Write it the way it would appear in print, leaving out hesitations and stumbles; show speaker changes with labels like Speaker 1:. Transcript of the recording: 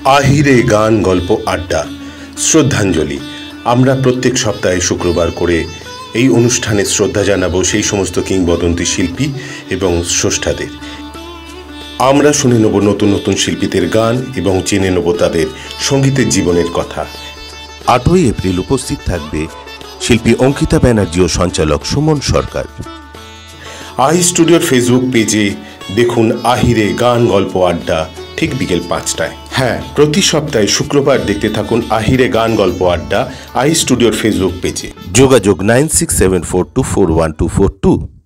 Speaker 1: আহিরে গান গল্প আড্ডা শ্রদ্ধাঞ্জলি। আমরা প্রত্যেক সপ্তাহে শুক্রবার করে এই অনুষ্ঠানে শ্রদ্ধা জানাবো সেই সমস্ত কিংবদন্তি শিল্পী এবং স্রষ্টাদের। আমরা শুনে নেব নতুন নতুন শিল্পীদের গান এবং জেনে নেব তাদের সঙ্গীতের জীবনের কথা।
Speaker 2: 8ই এপ্রিল উপস্থিত থাকবে শিল্পী অঙ্কিতা ব্যানার্জি ও সঞ্চালক সুমন সরকার।
Speaker 1: আহি স্টুডিওর ফেসবুক পেজে দেখুন আহিরে গান গল্প আড্ডা ঠিক বিকেল 5টায়। হ্যাঁ, প্রতি সপ্তাহে শুক্রবার দেখতে থাকুন আহিরে গান গল্প আড্ডা আহি স্টুডিওর ফেসবুক পেজে।
Speaker 2: যোগাযোগ 9674241242।